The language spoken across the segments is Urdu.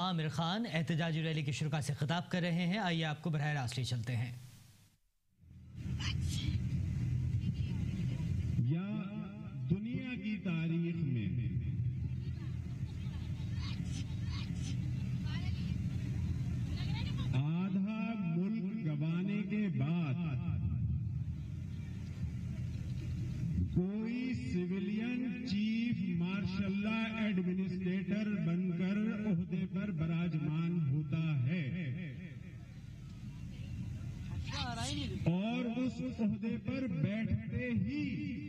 عامر خان احتجاجی ریلی کی شرکاء سے خطاب کر رہے ہیں. آئیے آپ کو براہ راست لے چلتے ہیں. یا دنیا کی تاریخ میں آدھا ملک گنوانے کے بعد کوئی civilian chief martial law administrator بن کر عہدے پر براجمان ہوتا ہے اور اس عہدے پر بیٹھتے ہی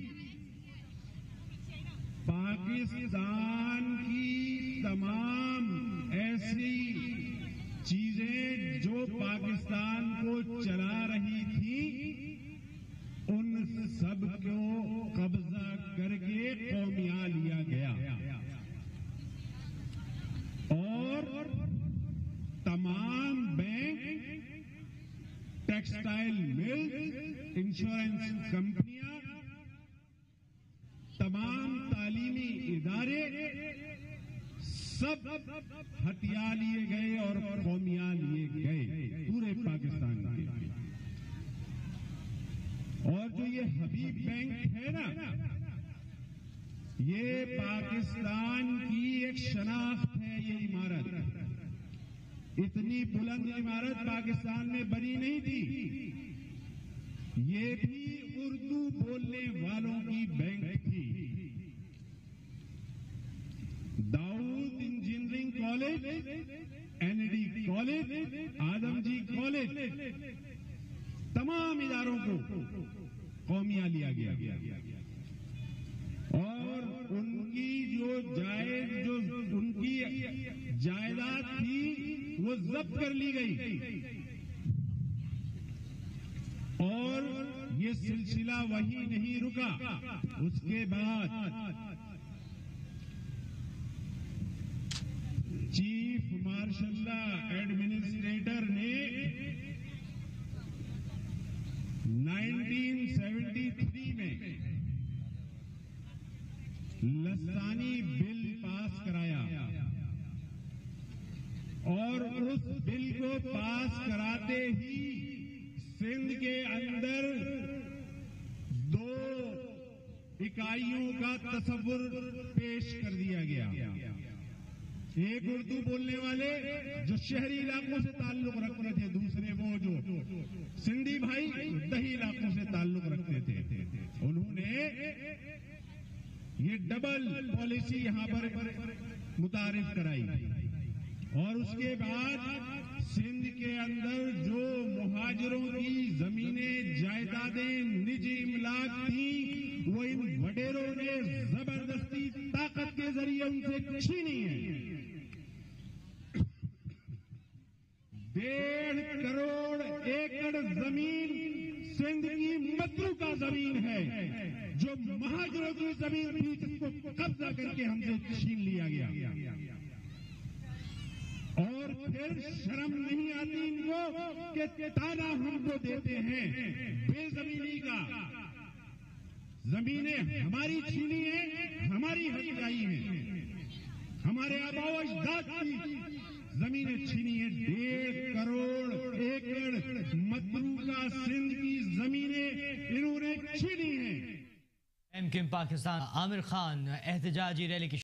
پاکستان کی تمام ایسی چیزیں جو پاکستان کو چلا رہی تھی ان سب کو قبضہ کر کے قومیاں لیا گیا اور تمام بینک، ٹیکسٹائل مل، انشورنس کمپنیاں، تمام تعلیمی ادارے سب ہتھیار لیے گئے اور قومیاں لیے گئے پورے پاکستان کے. اور جو یہ حبیب بینک ہے نا، یہ پاکستان کی ایک شناخت ہے. یہ عمارت اتنی بلند عمارت پاکستان میں بنی نہیں تھی. یہ بھی اردو بولنے والوں کی بینک تھی. Dawood engineering college, N D college, Adamjee college, تمام اداروں کو قومیاں لیا گیا اور ان کی جو ان کی جائیداد تھی وہ ضبط کر لی گئی. اور یہ سلسلہ وہی نہیں رکا. اس کے بعد چیف مارشل لا ایڈمنسٹریٹر نے 1973 میں لسانی بل پاس کرایا اور اس بل کو پاس کراتے ہی سندھ کے اندر 2 اکائیوں کا تصور پیش کر دیا گیا. ایک اردو بولنے والے جو شہری علاقوں سے تعلق رکھتے تھے، دوسرے وہ جو سندھی بھائی دیہی علاقوں سے تعلق رکھتے تھے. انہوں نے یہ ڈبل پالیسی یہاں پر متعارف کرائی اور اس کے بعد سندھ کے اندر جو مہاجروں کی زمینیں، جائیدادیں نجی املاک تھیں وہ ان وڈیروں نے زبردستی طاقت کے ذریعے ان سے چھینی ہے. 1.5 کروڑ ایکڑ زمین سندھ کی متروکہ زمین ہے جو مہاجروں کی زمین تھی جس کو قبضہ کر کے ہم سے چھین لیا گیا. اور پھر شرم نہیں آتی ان کو کہ تانا ہم کو دیتے ہیں بے زمینی کا. زمینیں ہماری چھینی ہیں، ہماری ہتھیائی ہیں، ہمارے آبا و اجداد کی زمینیں چھینی ہیں. 1.5 کروڑ ایکڑ متروکہ سندھ کی زمینیں انہوں نے چھینی ہیں. M Q M Pakistan Aamir Khan احتجاجی ریلی کی